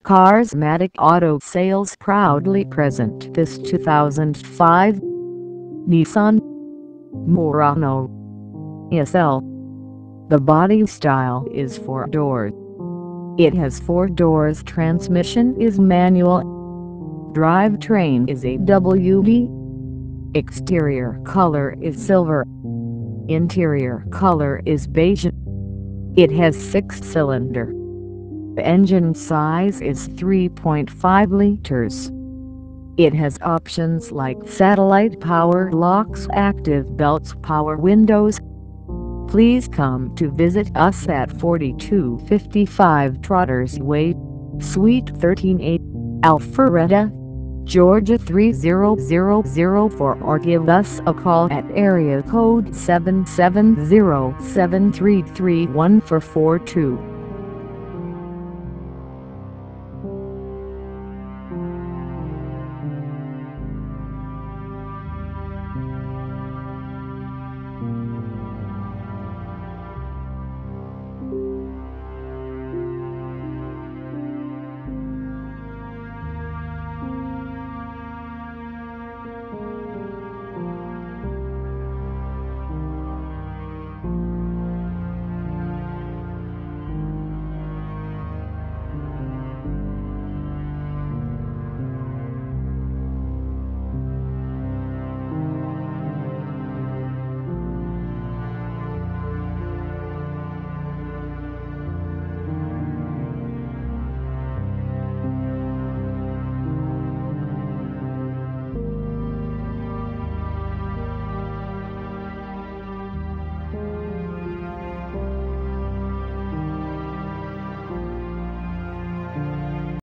CarsMatic Auto Sales proudly present this 2005 Nissan Murano SL. The body style is 4 doors. It has 4 doors. Transmission is manual. Drivetrain is AWD. Exterior color is silver. Interior color is beige. It has 6-cylinder. The engine size is 3.5 liters. It has options like satellite power locks, active belts, power windows. Please come to visit us at 4255 Trotters Way, Suite 13A, Alpharetta, Georgia 30004, or give us a call at area code 770-733-1442.